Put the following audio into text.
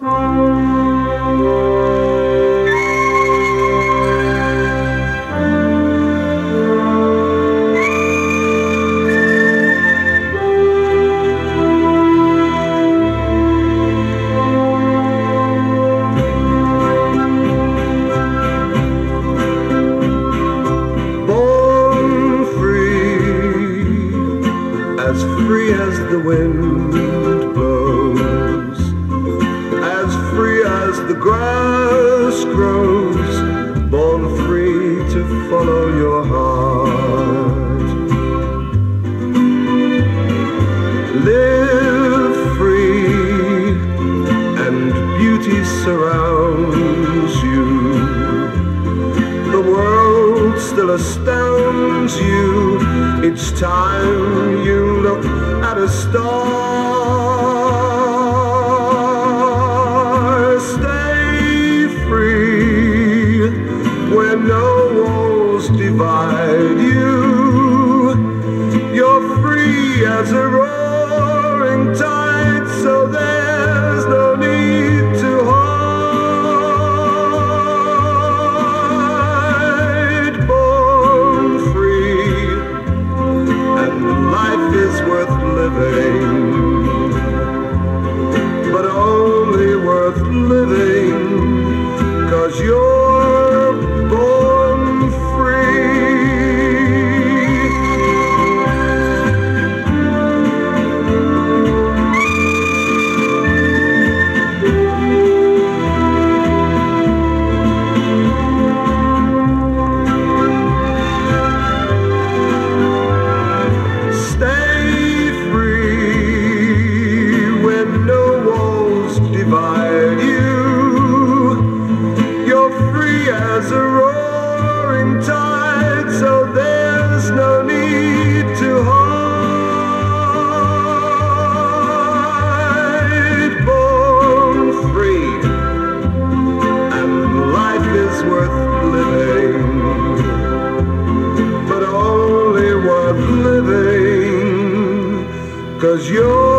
As free as the wind blows, as free as the grass grows, born free to follow your heart. Live free and beauty surrounds you. The world still astounds you each time you look at a star. Stay free where no walls divide you. You're free as a roaring tide, so there's no need to hide. Born free, and life is worth living, but only worth living 'cause you're born free. Divide you. You're free as a roaring tide, so there's no need to hide. Born free, and life is worth living, but only worth living 'cause you're